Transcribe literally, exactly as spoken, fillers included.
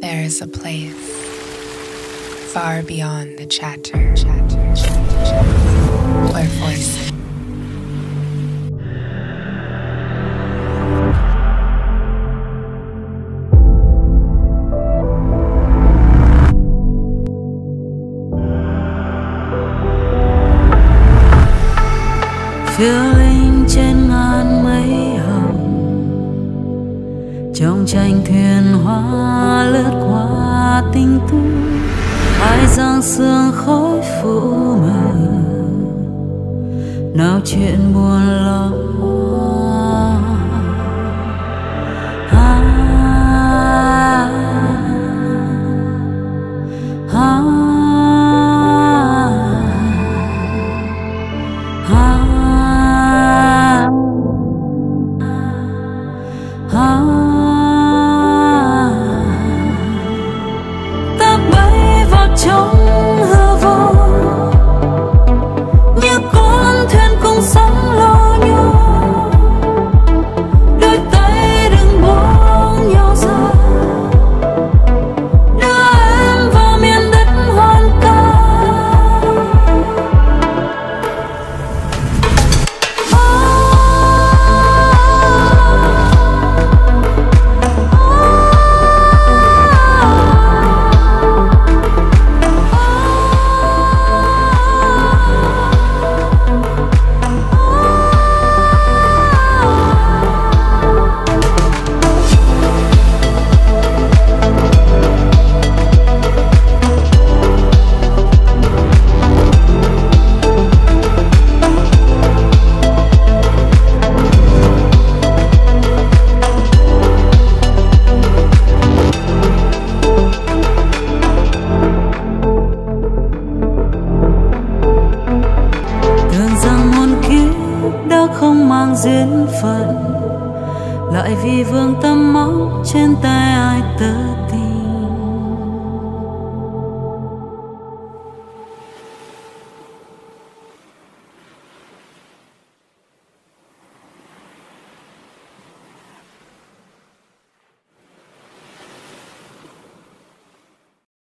There is a place far beyond the chatter, chatter, chatter, chatter, where voices phiêu linh trên ngàn mây hồng, trong tranh thuyền hoa lướt qua tinh tú, ai giăng sương khói phủ mờ, nào chuyện buồn lo. À, à, à, à. Ta bay vào trong hư vô như con thuyền cùng sóng lo nhau, đôi tay đừng buông nhau ra, đưa em vào miền đất hoang ca. Không mang duyên phận, lại vì vương tâm máu trên tay ai tơ tình.